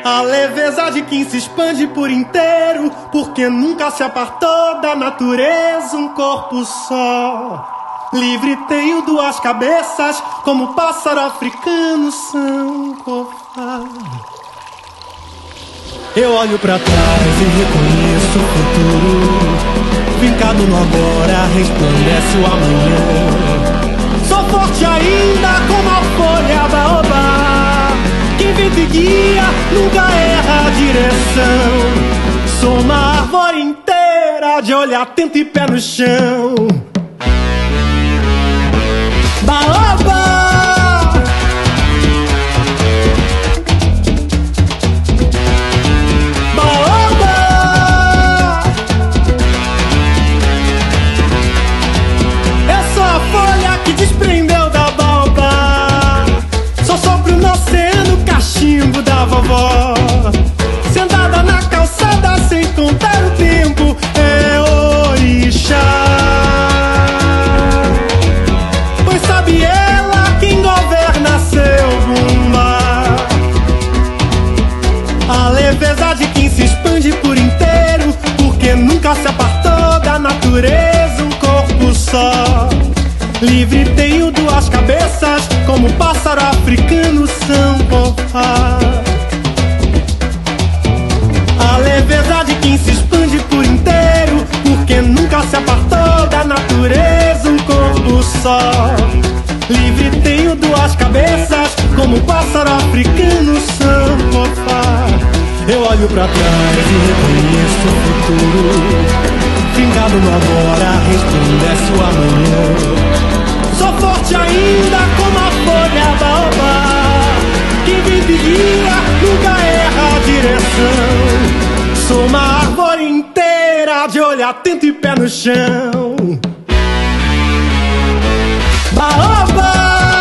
A leveza de quem se expande por inteiro, porque nunca se apartou da natureza um corpo só. Livre tenho duas cabeças, como pássaro africano Sankofa. Eu olho pra trás e reconheço o futuro. Vincado no agora, resplandece o amanhã. Sou forte ainda como a folha baobá. Quem vive e guia nunca erra a direção. Sou uma árvore inteira de olho atento e pé no chão. Baobá! Desprendeu da baobá. Só sopro no oceano, cachimbo da vovó. Sentada na calçada sem contar o tempo, é orixá. Pois sabe ela quem governa seu bumbá. A leveza de quem se expande por inteiro, porque nunca se apartou da natureza um corpo só. Livre tenho duas cabeças, como pássaro africano Sankofa. A leveza de quem se expande por inteiro, porque nunca se apartou da natureza um corpo só. Livre tenho duas cabeças, como pássaro africano Sankofa. Eu olho pra trás e reconheço o futuro. Fincado no agora, resplandece o amanhã. Sou forte ainda como a folha baobá. Quem vive e guia nunca erra a direção. Sou uma árvore inteira de olho atento e pé no chão. Baobá!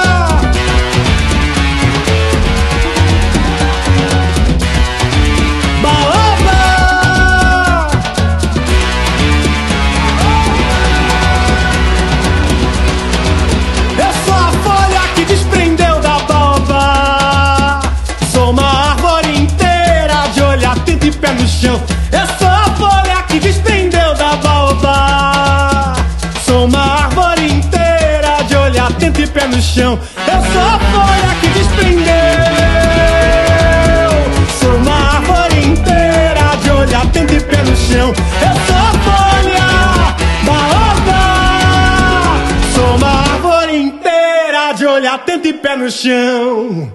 Eu sou a folha que desprendeu da baobá. Sou uma árvore inteira de olho atento e pé no chão. Eu sou a folha que desprendeu. Sou uma árvore inteira de olho atento e pé no chão. Eu sou a folha baobá. Sou uma árvore inteira de olho atento e pé no chão.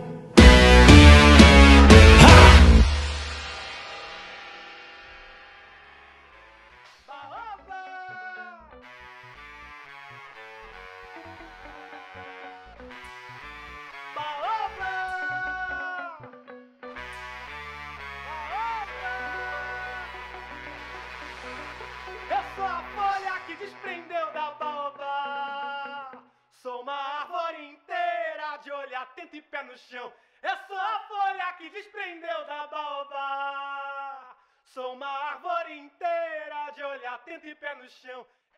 Desprendeu da baobá. Sou uma árvore inteira de olho atento e pé no chão. Eu sou a folha que desprendeu da baobá. Sou uma árvore inteira de olho atento e pé no chão.